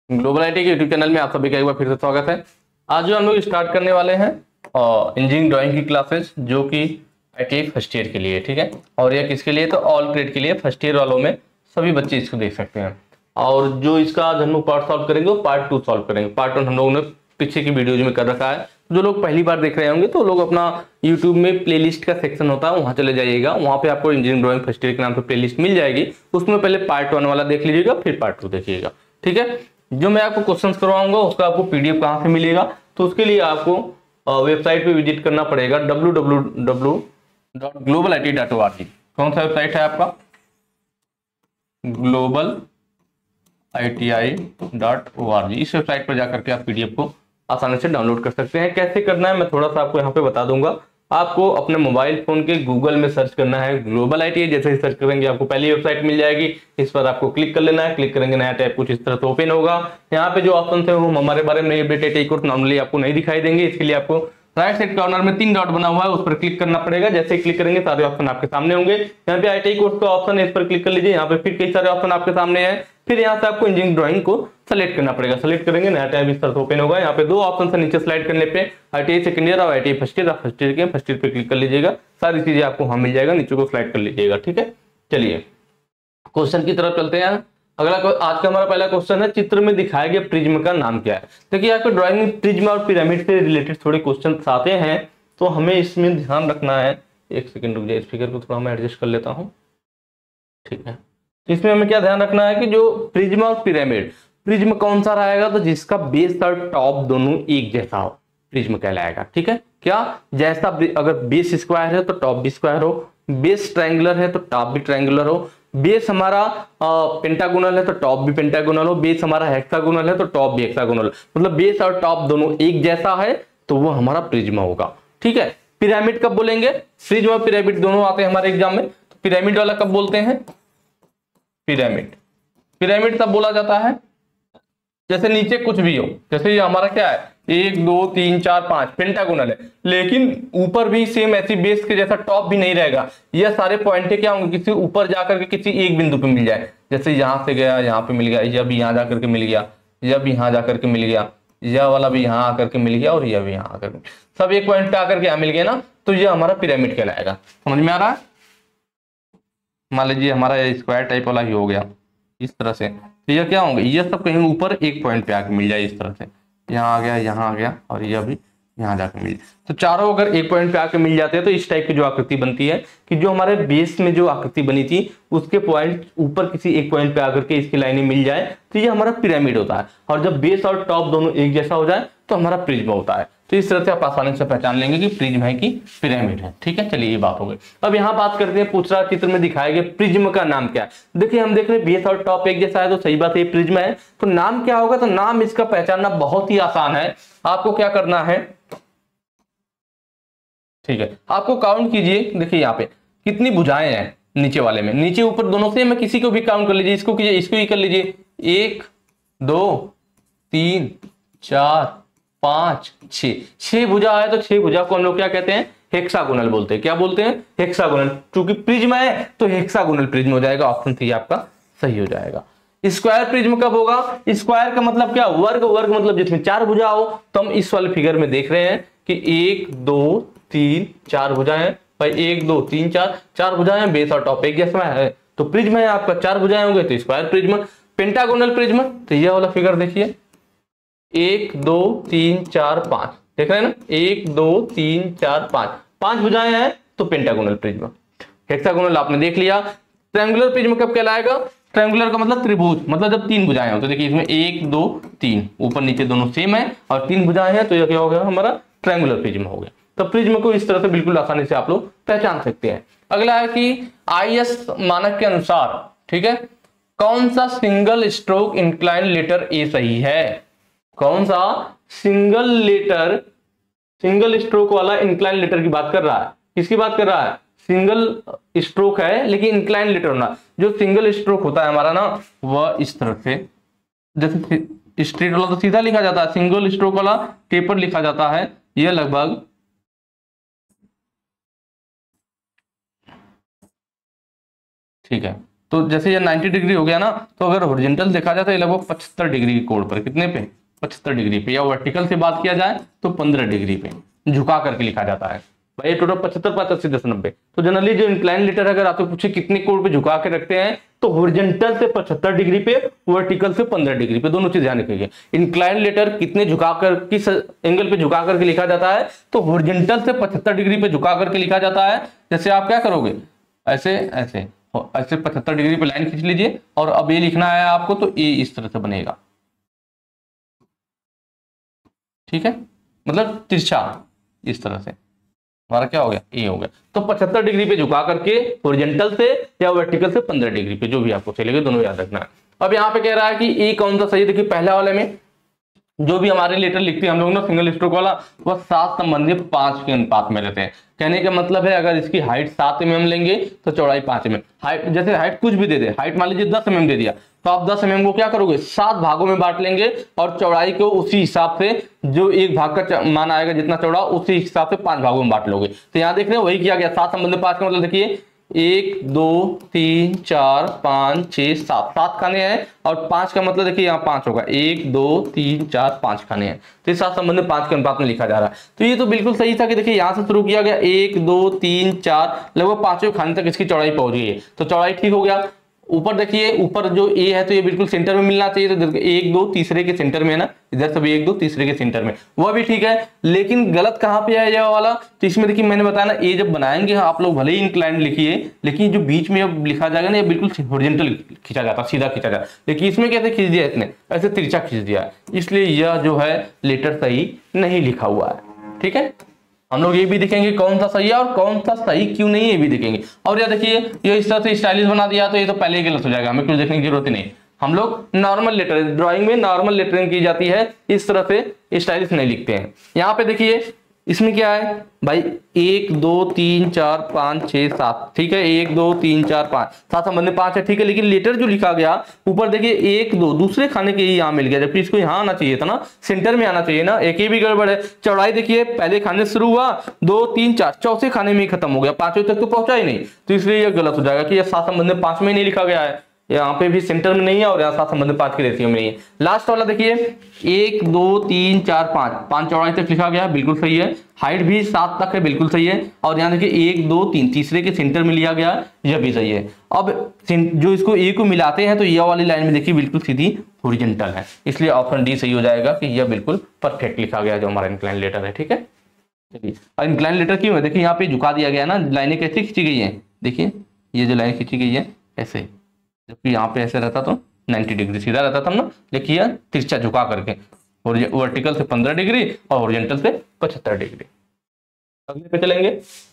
Global IT के YouTube channel में आप सभी का एक बार फिर से स्वागत है। आज जो हम लोग स्टार्ट करने वाले हैं इंजीनियरिंग ड्राइंग की क्लासेस, जो कि आईटीआई फर्स्ट ईयर के लिए, ठीक है। और यह किसके लिए, तो ऑल ट्रेड के लिए, फर्स्ट ईयर वालों में सभी बच्चे इसको देख सकते हैं। और जो इसका आज हम लोग पार्ट सॉल्व करेंगे वो पार्ट 2 सॉल्व करेंगे। पार्ट 1 हम लोगों ने पीछे की वीडियोज में कर रखा है। जो लोग पहली बार देख रहे होंगे तो लोग अपना यूट्यूब में प्लेलिस्ट का सेक्शन होता है, वहां चले जाइएगा। वहां पे आपको इंजीनियरिंग ड्राइंग फर्स्ट ईयर के नाम से प्लेलिस्ट मिल जाएगी। उसमें पहले पार्ट 1 वाला देख लीजिएगा, फिर पार्ट 2 देखिएगा, ठीक है। जो मैं आपको क्वेश्चंस करवाऊंगा उसका आपको पीडीएफ कहां से मिलेगा, तो उसके लिए आपको वेबसाइट पे विजिट करना पड़ेगा, www.globalit.org। कौन सा वेबसाइट है आपका, globaliti.org। इस वेबसाइट पर जाकर के आप पीडीएफ को आसानी से डाउनलोड कर सकते हैं। कैसे करना है मैं थोड़ा सा आपको यहाँ पे बता दूंगा। आपको अपने मोबाइल फोन के गूगल में सर्च करना है ग्लोबल आईटीआई। जैसे ही सर्च करेंगे आपको पहली वेबसाइट मिल जाएगी, इस पर आपको क्लिक कर लेना है। क्लिक करेंगे नया टैब कुछ इस तरह से ओपन होगा। यहाँ पे जो ऑप्शन है वो हमारे बारे में अपडेटेड कोर्स नॉर्मली आपको नहीं दिखाई देंगे। इसके लिए आपको राइट साइड कॉर्नर में 3 डॉट बना हुआ है, उस पर क्लिक करना पड़ेगा। जैसे क्लिक करेंगे सारे ऑप्शन आपके सामने होंगे। यहाँ पे आईटीआई कोर्स का ऑप्शन है, इस पर क्लिक कर लीजिए। यहाँ पे फिर कई सारे ऑप्शन आपके सामने हैं। फिर यहाँ से आपको इंजीनियरिंग ड्राइंग को सेलेक्ट करना पड़ेगा। सेलेक्ट करेंगे नया टैब इस तरह से ओपन होगा। यहाँ पे 2 ऑप्शन है नीचे स्लाइड करने पे, आईटीआई सेकंड ईयर और ITI first year. First year के फर्स्ट ईयर पे क्लिक कर लीजिएगा, सारी चीजें आपको वहां मिल जाएगा। नीचे को स्लाइड कर लीजिएगा, ठीक है। चलिए क्वेश्चन की तरफ चलते हैं। अगला आज का हमारा पहला क्वेश्चन है, चित्र में दिखाए गए प्रिज्म का नाम क्या है। देखिए आपको ड्राइंग में प्रिज्म और पिरामिड से रिलेटेड थोड़े क्वेश्चन आते हैं, तो हमें इसमें ध्यान रखना है। एक सेकंड रुक जाइए, स्पीकर को थोड़ा मैं एडजस्ट कर लेता हूँ, ठीक है। इसमें हमें क्या ध्यान रखना है कि जो प्रिज्म और पिरामिड, प्रिज्म कौन सा रहेगा, तो जिसका बेस और टॉप दोनों एक जैसा हो, प्रिज्म कहलाएगा, ठीक है। क्या जैसा, अगर बेस स्क्वायर है तो टॉप भी स्क्वायर हो, बेस ट्रायंगुलर है तो टॉप भी ट्रायंगुलर हो, बेस हमारा पेंटागोनल है तो टॉप भी पेंटागोनल हो, बेस हमारा हेक्सागोनल है तो टॉप भी हेक्सागोनल, मतलब बेस और टॉप दोनों एक जैसा है तो वो हमारा प्रिज्म होगा, ठीक है। पिरामिड कब बोलेंगे, प्रिज्म और पिरामिड दोनों आते हैं हमारे एग्जाम में, तो पिरामिड वाला कब बोलते हैं, पिरामिड। पिरामिड तब बोला जाता है जैसे नीचे कुछ भी हो, जैसे ये हमारा क्या है 1 2 3 4 5 पेंटागोनल है, लेकिन ऊपर भी सेम ऐसी बेस के जैसा टॉप भी नहीं रहेगा। ये सारे पॉइंट क्या होंगे, किसी ऊपर जाकर के किसी एक बिंदु पे मिल जाए। जैसे यहां से गया यहाँ पे मिल गया, यह भी यहाँ जाकर के मिल गया, यह भी यहाँ जाकर के मिल गया, यह वाला भी यहाँ आकर के मिल गया, और यह भी यहाँ आकर के, सब एक पॉइंट पे आकर के यहाँ मिल गया ना, तो यह हमारा पिरामिड कहलाएगा। समझ में आ रहा है। मान लीजिए हमारा स्क्वायर टाइप वाला ही हो गया इस तरह से, तो यह क्या होंगे, ये सब कहीं ऊपर एक पॉइंट पे आके मिल जाए इस तरह से, यहाँ आ गया, यहाँ आ गया, और यह भी यहाँ जाके मिल जाए। तो चारों अगर एक पॉइंट पे आके मिल जाते हैं तो इस टाइप की जो आकृति बनती है, कि जो हमारे बेस में जो आकृति बनी थी उसके पॉइंट ऊपर किसी एक पॉइंट पे आकर के इसकी लाइनें मिल जाए, तो ये हमारा पिरामिड होता है। और जब बेस और टॉप दोनों एक जैसा हो जाए तो हमारा प्रिज्म होता है। तो इस तरह से आप आसानी से पहचान लेंगे कि प्रिज्म है कि पिरामिड है, ठीक है। चलिए ये बात हो गई। अब यहाँ बात करते हैं, पूछ रहा चित्र में दिखाए गए प्रिज्म का नाम क्या है। देखिए हम देख रहे हैं बेस और टॉप एक जैसा है, तो सही बात है प्रिज्म है। तो नाम क्या होगा, तो नाम इसका पहचानना बहुत ही आसान है। आपको क्या करना है, ठीक है, आपको काउंट कीजिए। देखिए यहाँ पे कितनी भुजाएं हैं नीचे वाले में, नीचे ऊपर दोनों से मैं किसी को भी काउंट कर लीजिए, इसको कीजिए, इसको ही कर लीजिए, 1 2 3 4 5 6 भुजा है। तो 6 भुजा को हम लोग क्या कहते हैं, हेक्सागोनल बोलते हैं। क्या बोलते हैं, हेक्सागोनल। क्योंकि प्रिज्म है तो हेक्सागोनल प्रिज्म हो जाएगा। ऑप्शन 3 आपका सही हो जाएगा। स्क्वायर प्रिज्म कब होगा, स्क्वायर का मतलब क्या, वर्ग। वर्ग मतलब जिसमें 4 भुजा हो। तो हम इस वाले फिगर में देख रहे हैं कि 1 2 3 4 भुजाएं भाई, 1 2 3 4 भुजाएं, बेस और टॉप एक जैसा है, तो प्रिज्म है आपका। 4 भुजाएं होंगे तो स्क्वायर प्रिज्म। पेंटागोनल प्रिज्म, तो यह वाला फिगर देखिए, 1 2 3 4 5, देख रहे हैं ना, 1 2 3 4 5 भुजाएं हैं तो पेंटागोनल प्रिज्म। हेक्सागोनल आपने देख लिया। ट्रायंगुलर प्रिज्म कब कहलाएगा, ट्रायंगुलर का मतलब त्रिभुज, मतलब जब 3 भुजाएं हो। तो देखिए इसमें 1 2 3 ऊपर नीचे दोनों सेम है और 3 भुजाएं हैं, तो यह क्या हो गया, हमारा ट्रायंगुलर प्रिज्म हो गया। तो प्रिज्म को इस तरह से बिल्कुल आसानी से आप लोग पहचान सकते हैं। अगला है कि आईएस मानक के अनुसार, ठीक है, कौन सा single stroke incline letter A सही है। कौन सा सिंगल लेटर, सिंगल स्ट्रोक वाला इंक्लाइन लेटर की बात कर रहा है। किसकी बात कर रहा है, सिंगल स्ट्रोक है लेकिन इंक्लाइन लेटर होना। जो सिंगल स्ट्रोक होता है हमारा ना, वह इस तरह से, जैसे स्ट्रेट वाला तो सीधा लिखा जाता है, सिंगल स्ट्रोक वाला टेपर लिखा जाता है। यह लगभग ठीक है, तो जैसे ये 90 डिग्री हो गया ना, तो अगर हॉरिजॉन्टल देखा जाए तो ये लगभग 75 डिग्री के कोण पर, कितने पे, 75 डिग्री पे, या वर्टिकल से बात किया जाए तो 15 डिग्री पे झुका करके लिखा जाता है भाई। टोटल 75, 5, 80, 10, 90। तो जनरली जो इंक्लाइन लेटर अगर आपसे पूछे कितने कोण पे झुका के रखते हैं, तो हॉरिजॉन्टल से 75 डिग्री पे, वर्टिकल से 15 डिग्री पे, दोनों चीज ध्यान रखिएगा। इंक्लाइन लेटर कितने झुकाकर, किस एंगल पे झुका करके लिखा जाता है, तो हॉरिजॉन्टल से 75 डिग्री पे झुका करके लिखा जाता है। जैसे आप क्या करोगे, ऐसे ऐसे ऐसे 75 डिग्री पे लाइन खींच लीजिए, और अब ये लिखना है आपको, तो ये इस तरह से बनेगा, ठीक है, मतलब तिरछा इस तरह से हमारा क्या हो गया, ए हो गया। तो 75 डिग्री पे झुका करके हॉरिजॉन्टल से या वर्टिकल से 15 डिग्री पे, जो भी आपको चलेगा, दोनों याद रखना है। अब यहाँ पे कह रहा है कि ए कौन सा सही है। देखिए पहला वाले में जो भी हमारे लेटर लिखते हैं हम लोग ना, सिंगल स्ट्रोक वाला, वह 7 संबंधी 5 के अनुपात में रहते हैं। कहने का मतलब है अगर इसकी हाइट 7 mm लेंगे तो चौड़ाई 5 mm। हाइट जैसे हाइट कुछ भी दे दे, हाइट मान लीजिए 10 mm दे दिया, तो आप 10 mm को क्या करोगे, 7 भागों में बांट लेंगे, और चौड़ाई को उसी हिसाब से जो एक भाग का मान आएगा जितना चौड़ा, उसी हिसाब से 5 भागों में बांट लोगे। तो यहाँ देख रहे हो वही किया गया, 7 संबंधी 5 का मतलब देखिए 1 2 3 4 5 6 7, 7 खाने हैं, और 5 का मतलब देखिए यहाँ 5 होगा, 1 2 3 4 5 खाने हैं। तो ये 7 संबंध 5 के अनुपात में लिखा जा रहा है। तो ये तो बिल्कुल सही था कि देखिए यहाँ से शुरू किया गया, 1 2 3 4, लगभग 5वें खाने तक इसकी चौड़ाई पहुंच गई है, तो चौड़ाई ठीक हो गया। ऊपर देखिए, ऊपर जो ए है तो ये बिल्कुल सेंटर में मिलना चाहिए, तो 1 2 तीसरे के सेंटर में है ना, इधर सब 1 2 तीसरे के सेंटर में, वह भी ठीक है। लेकिन गलत कहाँ पे है ये वाला, तो इसमें देखिए मैंने बताया ना, ए जब बनाएंगे आप लोग भले ही इंक्लाइंड लिखिए, लेकिन जो बीच में अब लिखा जाएगा ना, ये बिल्कुल हॉरिजॉन्टल खींचा जाता, सीधा खींचा जाता। लेकिन इसमें कैसे खींच दिया, इसने ऐसे तिरछा खींच दिया, इसलिए यह जो है लेटर सही नहीं लिखा हुआ है। ठीक है, हम लोग ये भी देखेंगे कौन सा सही है और कौन सा सही क्यों नहीं है, ये भी देखेंगे। और यह देखिए ये इस तरह से स्टाइलिश बना दिया, तो ये तो पहले ही गलत हो जाएगा, हमें कुछ देखने की जरूरत ही नहीं। हम लोग नॉर्मल लेटर, ड्राइंग में नॉर्मल लेटरिंग की जाती है, इस तरह से स्टाइलिश नहीं लिखते हैं। यहाँ पे देखिए इसमें क्या है भाई, 1 2 3 4 5 6 7, ठीक है, 1 2 3 4 5, 7 संबंध 5 है, ठीक है। लेकिन लेटर जो लिखा गया ऊपर देखिए 1 2 दूसरे खाने के यहाँ मिल गया, जबकि इसको यहाँ आना चाहिए था ना, सेंटर में आना चाहिए ना, एक ही भी गड़बड़ है। चौड़ाई देखिए पहले खाने से शुरू हुआ, 2 3 4, चौथे खाने में ही खत्म हो गया, 5वें तक तो पहुंचा ही नहीं, तो इसलिए यह गलत हो जाएगा कि यह 7 संबंध 5 में नहीं लिखा गया है, यहाँ पे भी सेंटर में नहीं है, और यहाँ 7 संबंध 5 के रेशियो में नहीं है। लास्ट वाला देखिए 1 2 3 4 5, 5 चौड़ाई तक लिखा गया, बिल्कुल सही है। हाइट भी 7 तक है, बिल्कुल सही है। और यहाँ देखिए 1 2 3 तीसरे के सेंटर में लिया गया, यह भी सही है। अब जो इसको ए को मिलाते हैं तो यह वाली लाइन में देखिए बिल्कुल सीधी हॉरिजॉन्टल है, इसलिए ऑप्शन डी सही हो जाएगा कि यह बिल्कुल परफेक्ट लिखा गया जो हमारा इंक्लाइन लेटर है। ठीक है, चलिए और इंक्लाइन लेटर क्यों है, देखिए यहाँ पे झुका दिया गया ना, लाइनें कैसे खींची गई है, देखिए ये जो लाइन खींची गई है ऐसे, जबकि यहाँ पे ऐसे रहता तो 90 डिग्री सीधा रहता था ना, लेकिन यह तिरछा झुका करके, वर्टिकल से 15 डिग्री और हॉरिजॉन्टल से 75 डिग्री। अगले पे चलेंगे।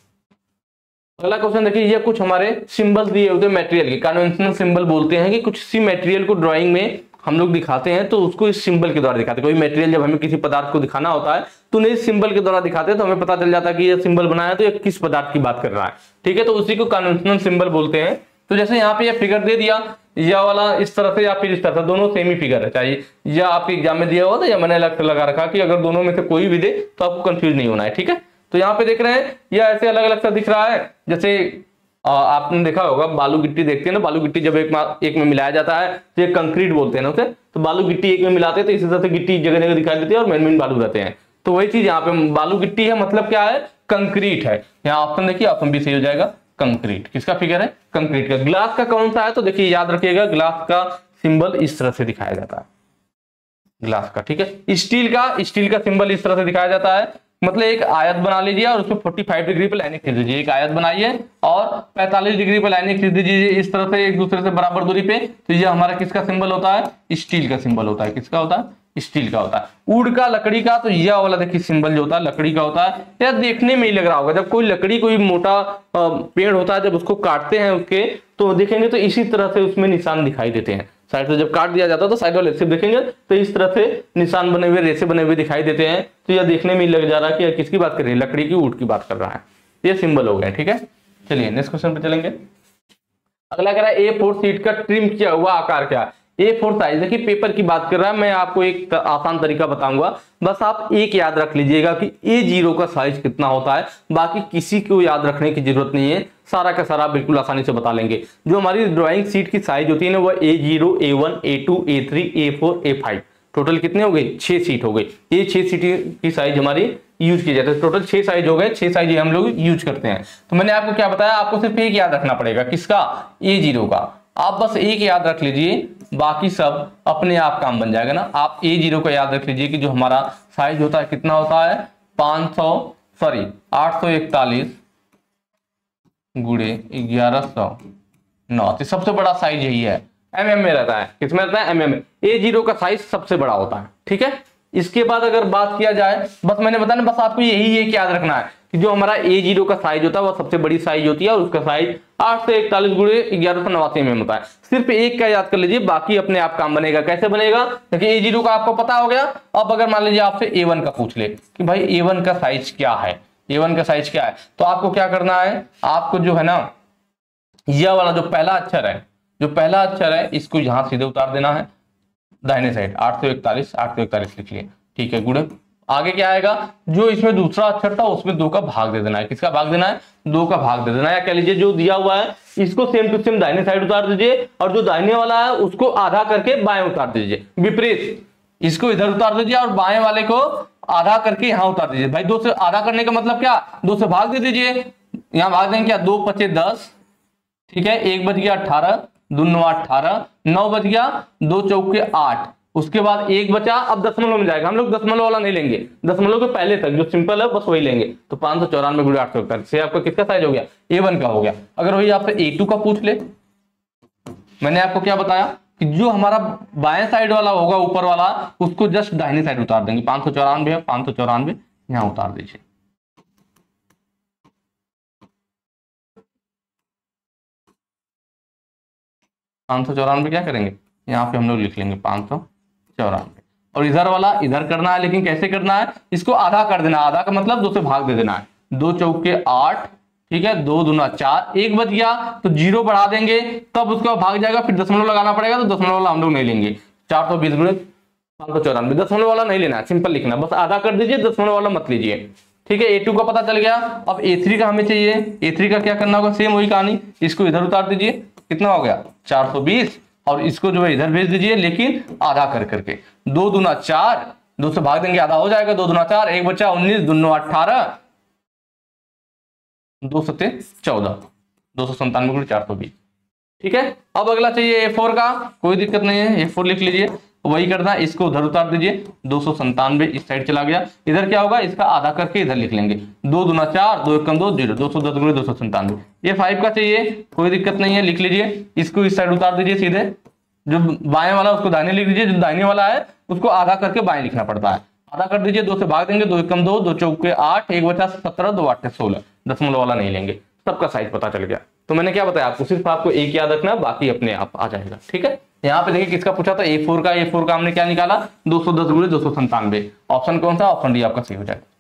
अगला क्वेश्चन देखिए, ये कुछ हमारे सिंबल्स दिए होते हैं मटेरियल के, कन्वेंशनल सिंबल बोलते हैं कि कुछ सी मटेरियल को ड्राइंग में हम लोग दिखाते हैं, तो उसको इस सिंबल के द्वारा दिखाते हैं। कोई मटेरियल जब हमें किसी पदार्थ को दिखाना होता है तो उन्हें इस सिंबल के द्वारा दिखाते हैं, तो हमें पता चल जाता है कि ये सिंबल बनाया तो ये किस पदार्थ की बात कर रहा है। ठीक है, तो उसी को कन्वेंशनल सिंबल बोलते हैं। तो जैसे यहाँ पे ये फिगर दे दिया, यह वाला इस तरह से या फिर इस तरह से, दोनों सेम ही फिगर है, चाहिए या आपके एग्जाम में दिया हुआ था या मैंने अलग से लगा रखा कि अगर दोनों में से कोई भी दे तो आपको कंफ्यूज नहीं होना है। ठीक है, तो यहाँ पे देख रहे हैं यह ऐसे अलग अलग सा दिख रहा है। जैसे आपने देखा होगा बालू गिट्टी देखते हैं ना, बालू गिट्टी जब एक में मिलाया जाता है तो ये कंक्रीट बोलते हैं ना उसे, तो बालू गिट्टी एक में मिलाते हैं तो इसी तरह से गिट्टी जगह जगह दिखाई देती है और मेन मेन बालू रहते हैं। तो वही चीज यहाँ पे बालू गिट्टी है, मतलब क्या है, कंक्रीट है। यहाँ ऑप्शन देखिए, ऑप्शन बी सही हो जाएगा, कंक्रीट। किसका फिगर है, कंक्रीट का। ग्लास का कौन सा है, तो देखिए याद रखिएगा ग्लास का सिंबल इस तरह से दिखाया जाता है, ग्लास का। ठीक है, स्टील का सिंबल इस तरह से दिखाया जाता है, मतलब एक आयत बना लीजिए और उसमें 45 डिग्री पे लाइनें खींच दीजिए, एक आयत बनाइए और 45 डिग्री पे लाइनें खींच दीजिए इस तरह से एक दूसरे से बराबर दूरी पे, तो ये हमारा किसका सिंबल होता है, स्टील का सिंबल होता है। किसका होता है, स्टील का होता है। वुड का, लकड़ी का, तो यह वाला देखिए सिंबल जो होता है लकड़ी का होता है। यह देखने में ही लग रहा होगा, जब कोई लकड़ी, कोई मोटा पेड़ होता है, जब उसको काटते हैं उसके, तो देखेंगे तो इसी तरह से उसमें निशान दिखाई देते हैं। साइड से जब काट दिया जाता है तो साइड वाले सिर्फ देखेंगे तो इस तरह से निशान बने हुए, रेसे बने हुए दिखाई देते हैं। तो यह देखने में लग जा रहा है कि यह किसकी बात कर रही है, लकड़ी की, वुड की बात कर रहा है। ये सिंबल हो गया। ठीक है, चलिए नेक्स्ट क्वेश्चन पे चलेंगे। अगला कह रहा है A4 शीट का ट्रिम किया हुआ आकार क्या है। A4 size. देखिए पेपर की बात कर रहा है, मैं आपको एक आसान तरीका बताऊंगा, बस आप एक याद रख लीजिएगा कि A0 का साइज कितना होता है, बाकी किसी को याद रखने की जरूरत नहीं है, सारा का सारा बिल्कुल आसानी से बता लेंगे। जो हमारी ड्राइंग शीट की साइज होती है ना, वो A0, A1, A2, A3, A4, A5, total कितने हो गए? 6 सीट हो गई। ये 6 सीट की साइज हमारी यूज की जाती है। टोटल 6 साइज हो गए, 6 साइज हम लोग यूज करते हैं। तो मैंने आपको क्या बताया, आपको सिर्फ एक याद रखना पड़ेगा, किसका? A0 का। आप बस एक याद रख लीजिए, बाकी सब अपने आप काम बन जाएगा ना। आप A0 का याद रख लीजिए कि जो हमारा साइज होता है कितना होता है, 841 गुणे 1109। तो सबसे बड़ा साइज यही है, mm में रहता है। किसमें रहता है? mm में। A0 का साइज सबसे बड़ा होता है, ठीक है। इसके बाद अगर बात किया जाए, बस मैंने बताया बस आपको यही एक याद रखना है कि जो हमारा A0 का साइज होता है वो सबसे बड़ी साइज होती है और उसका साइज 841 गुणे 1189 में होता है। सिर्फ एक का याद कर लीजिए, बाकी अपने आप काम बनेगा। कैसे बनेगा? देखिए A0 का आपको पता हो गया। अब अगर मान लीजिए आपसे A1 का पूछ ले कि भाई A1 का साइज क्या है, A1 का साइज क्या है, तो आपको क्या करना है, आपको जो है ना, यह वाला जो पहला अक्षर है, इसको यहां सीधे उतार देना है दाहिने साइड। 841 लिख लिए, ठीक है, गुणे। आगे क्या आएगा, जो इसमें दूसरा अक्षर था उसमें 2 का भाग दे देना है। किसका भाग देना है? 2 का भाग दे देना है। या कह लीजिए जो दिया हुआ है इसको सेम टू सेम दाहिने साइड उतार दीजिए, और जो दाहिने वाला है उसको आधा करके बाएं उतार दीजिए, विपरीत। इसको इधर उतार दीजिए और बाएं वाले को आधा करके यहां उतार दीजिए। भाई 2 से आधा करने का मतलब क्या? 2 से भाग दे दीजिए। यहां भाग देंगे क्या? 2 पचे 10, ठीक है, 1 बच गया 18, 2 9 18, 9 बच गया, 2 चौके 8, उसके बाद 1 बचा। अब दशमलव में जाएगा, हम लोग दशमलव वाला नहीं लेंगे, दशमलव के पहले तक जो सिंपल है बस वही लेंगे। तो 594 गुणे 841 से आपका किसका साइज हो गया? A1 का हो गया। अगर वही आपसे A2 का पूछ ले, मैंने आपको क्या बताया कि जो हमारा बाएं साइड वाला होगा, ऊपर वाला, उसको जस्ट दाहिने साइड उतार देंगे। 594 है, 594 यहां उतार दीजिए। क्या करेंगे, यहाँ पे हम लोग लिख लेंगे 594, और इधर वाला इधर करना है। लेकिन कैसे करना है, इसको आधा कर देना। आधा का मतलब 2 से भाग दे देना है। 2 चौके 8, ठीक है, 2 दूना 4, 1 बच गया तो 0 बढ़ा देंगे, तब उसका भाग जाएगा। फिर दशमलव लगाना पड़ेगा, तो दशमलव वाला हम लोग नहीं लेंगे। 420 गुणे 594, दशमलव वाला नहीं लेना है, सिंपल लिखना, बस आधा कर दीजिए, दशमलव वाला मत लीजिए, ठीक है। A2 का पता चल गया। अब A3 का हमें चाहिए। A3 का क्या करना होगा, सेम वही कहानी, इसको इधर उतार दीजिए। कितना हो गया? 420, और इसको जो है इधर भेज दीजिए, लेकिन आधा कर करके। 2 दूना 4, 2 से भाग देंगे आधा हो जाएगा। 2 दूना 4, 1 बचा 19, 2 9 18, 2 सत्ते 14, 297 गुणे 420, ठीक है। अब अगला चाहिए A4 का, कोई दिक्कत नहीं है, A4 लिख लीजिए। वही करना है, इसको उधर उतार दीजिए। 297 इस साइड चला गया, इधर क्या होगा, इसका आधा करके इधर लिख लेंगे। 2 दूना 4, 2 एकम 2, 0, 210 गुणे 297। ये 5 का चाहिए, कोई दिक्कत नहीं है, लिख लीजिए। इसको इस साइड उतार दीजिए सीधे। जो बाएं वाला उसको दाहिने लिख दीजिए, जो दाहिने वाला है उसको आधा करके बाएं लिखना पड़ता है। आधा कर दीजिए, 2 से भाग देंगे, 2 एकम 2, 2 चौके 8, 1 बचा 17, 2 8 16, दशमलव वाला नहीं लेंगे। सबका साइज पता चल गया। तो मैंने क्या बताया आपको, सिर्फ आपको एक याद रखना, बाकी अपने आप आ जाएगा, ठीक है। यहाँ पे देखिए किसका पूछा था, A4 का। A4 का हमने क्या निकाला, 210 गुणे 297। ऑप्शन कौन सा? ऑप्शन डी आपका सही हो जाएगा।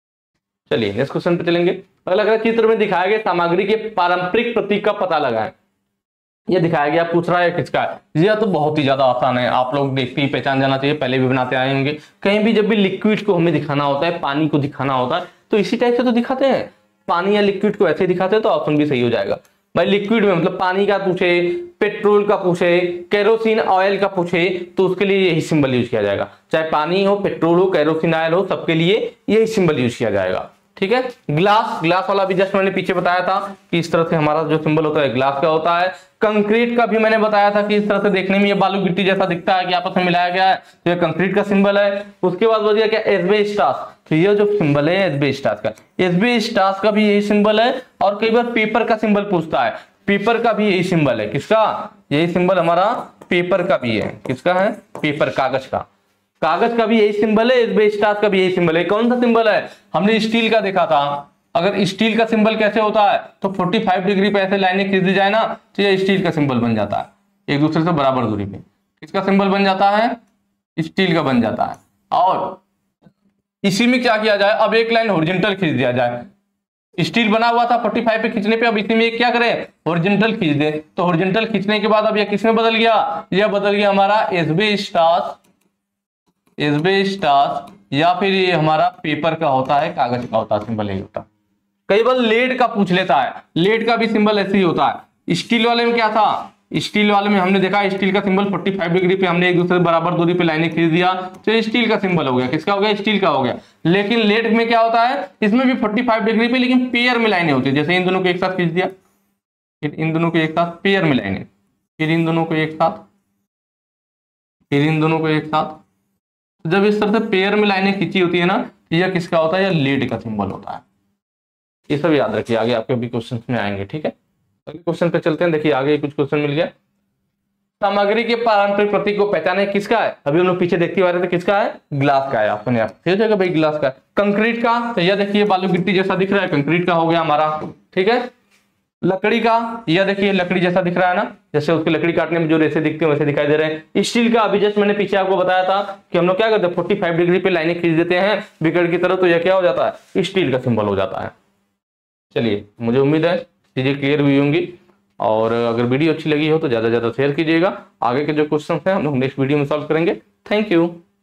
चलिए नेक्स्ट क्वेश्चन पे चलेंगे। अगला चित्र में दिखाया गया सामग्री के पारंपरिक प्रतीक का पता लगाएं। ये दिखाया गया, पूछ रहा है किसका है। ये तो बहुत ही ज्यादा आसान है, आप लोग देखते ही पहचान जाना चाहिए, पहले भी बनाते आए होंगे। कहीं भी जब भी लिक्विड को हमें दिखाना होता है, पानी को दिखाना होता है, तो इसी टाइप से तो दिखाते हैं। पानी या लिक्विड को ऐसे दिखाते हैं, तो ऑप्शन भी सही हो जाएगा। भाई लिक्विड में मतलब पानी का पूछे, पेट्रोल का पूछे, केरोसिन ऑयल का पूछे, तो उसके लिए यही सिंबल यूज किया जाएगा। चाहे पानी हो, पेट्रोल हो, केरोसिन ऑयल हो, सबके लिए यही सिंबल यूज किया जाएगा, ठीक है। ग्लास वाला भी जस्ट मैंने पीछे बताया था कि इस तरह से हमारा जो सिंबल होता है ग्लास का होता है। कंक्रीट का भी मैंने बताया था कि इस तरह से देखने में ये बालू गिट्टी जैसा दिखता है कि आपस में मिलाया गया है, तो ये कंक्रीट का सिंबल है। उसके बाद बच गया क्या, एस्बेस्टॉस। तो ये जो सिंबल है एस्बेस्टॉस का, एस्बेस्टॉस का भी यही सिंबल है। और कई बार पेपर का सिंबल पूछता है, पेपर का भी यही सिंबल है। किसका? यही सिंबल हमारा पेपर का भी है। किसका है? पेपर, कागज का। कागज का भी यही सिंबल है, एस्बेस्टॉस का भी यही सिंबल है। कौन सा सिंबल है? हमने स्टील का देखा था। अगर स्टील का सिंबल कैसे होता है, तो 45 डिग्री पे ऐसे लाइनें खींच दी जाए ना, तो ये स्टील का सिंबल बन जाता है, एक दूसरे से बराबर दूरी पे। किसका सिंबल बन जाता है? स्टील का बन जाता है। और इसी में क्या किया जाए, अब एक लाइन हॉरिजॉन्टल खींच दिया जाए, स्टील बना हुआ था 45 पे खींचने पे, अब इसी में क्या करें, हॉरिजॉन्टल खींच दें। तो हॉरिजॉन्टल खींचने के बाद अब यह किसमें बदल गया, यह बदल गया हमारा एस्बेस्टॉस, एस्बेस्टॉस, या फिर ये हमारा पेपर का होता है, कागज का होता है, सिंबल यही होता है। कई बार लेड का पूछ लेता है, लेड का भी सिंबल ऐसे ही होता है। स्टील वाले में क्या था, स्टील वाले में हमने देखा स्टील का सिंबल 45 डिग्री पे हमने एक दूसरे बराबर दूरी पे लाइनें खींच दिया, तो स्टील का सिंबल हो गया, किसका हो गया, स्टील का हो गया। लेकिन लेड में क्या होता है, इसमें भी 45 डिग्री पे लेकिन पेयर में लाइनें होती है, जैसे इन दोनों को एक साथ खींच दिया, फिर इन दोनों को एक साथ पेयर में लाइनें, फिर इन दोनों को एक साथ, फिर इन दोनों को एक साथ। जब इस तरह से पेयर में लाइनें खींची होती है ना, यह किसका होता है, यह लीड का सिंबल होता है। ये सब याद रखिए, आगे आपके भी क्वेश्चन में आएंगे, ठीक है। अगले क्वेश्चन पे चलते हैं। देखिए आगे कुछ क्वेश्चन मिल गया। सामग्री के पारंपरिक प्रतीक को पहचाने, किसका है, अभी हम लोग पीछे देखते हुए आ रहे थे, किसका है, ग्लास का है। आपने आप हो जाएगा भाई ग्लास का। कंक्रीट का, तो यह देखिए बालू गिट्टी जैसा दिख रहा है, कंक्रीट का हो गया हमारा, ठीक है। लकड़ी का, यह देखिए लकड़ी जैसा दिख रहा है ना, जैसे उसकी लकड़ी काटने में जो रेसे दिखते हैं वैसे दिखाई दे रहे हैं। स्टील का, अभी जस्ट मैंने पीछे आपको बताया था कि हम लोग क्या करते हैं, 45 डिग्री पे लाइनें खींच देते हैं विकेट की तरफ, तो यह क्या हो जाता है, स्टील का सिंबल हो जाता है। चलिए, मुझे उम्मीद है चीजें क्लियर हुई होंगी, और अगर वीडियो अच्छी लगी हो तो ज्यादा से ज्यादा शेयर कीजिएगा। आगे के जो क्वेश्चन हैं हम लोग नेक्स्ट वीडियो में सॉल्व करेंगे। Thank you.